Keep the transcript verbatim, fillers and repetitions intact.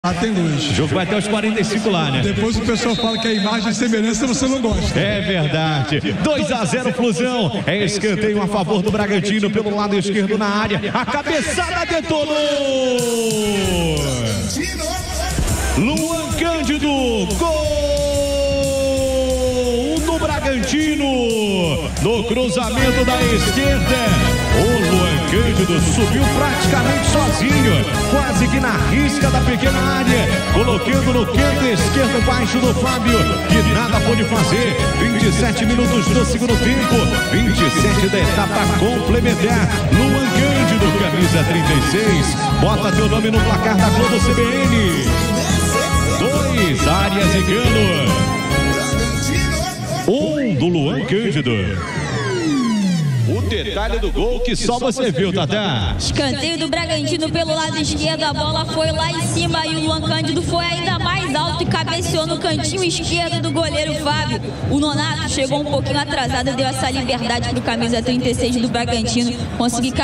Ah, tem luz. O jogo vai até os quarenta e cinco lá, né? Depois o pessoal fala que a imagem e semelhança você não gosta. É verdade. dois a zero Flusão. É escanteio a favor do Bragantino pelo lado esquerdo na área. A cabeçada detonou. Luan Cândido. Gol do Bragantino. No cruzamento da esquerda. O Luan Cândido subiu praticamente sozinho, quase que na risca da pequena área, colocando no canto esquerdo baixo do Fábio, que nada pôde fazer. vinte e sete minutos do segundo tempo, vinte e sete da etapa complementar. Luan Cândido, camisa trinta e seis, bota teu nome no placar da Globo C B N. Dois, Arias e Cano. Um do Luan Cândido. O detalhe do gol que só você viu, Tata. Escanteio do Bragantino pelo lado esquerdo, a bola foi lá em cima e o Luan Cândido foi ainda mais alto e cabeceou no cantinho esquerdo do goleiro Fábio. O Nonato chegou um pouquinho atrasado, deu essa liberdade para o camisa trinta e seis do Bragantino conseguir